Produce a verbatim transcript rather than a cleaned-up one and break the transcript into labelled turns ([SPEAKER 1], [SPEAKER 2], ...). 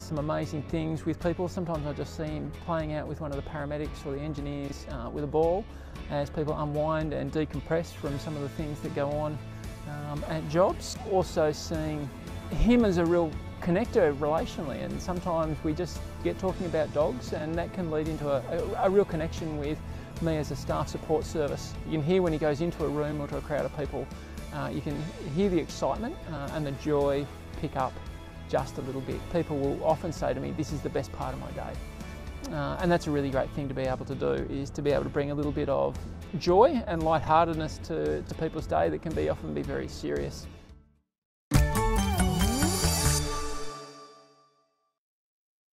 [SPEAKER 1] some amazing things with people. Sometimes I just see him playing out with one of the paramedics or the engineers uh, with a ball as people unwind and decompress from some of the things that go on um, at jobs. Also seeing him as a real connector relationally, and sometimes we just get talking about dogs and that can lead into a, a, a real connection with me as a staff support service. You can hear when he goes into a room or to a crowd of people, uh, you can hear the excitement uh, and the joy pick up just a little bit. People will often say to me, this is the best part of my day. Uh, and that's a really great thing to be able to do, is to be able to bring a little bit of joy and lightheartedness to, to people's day that can be often be very serious.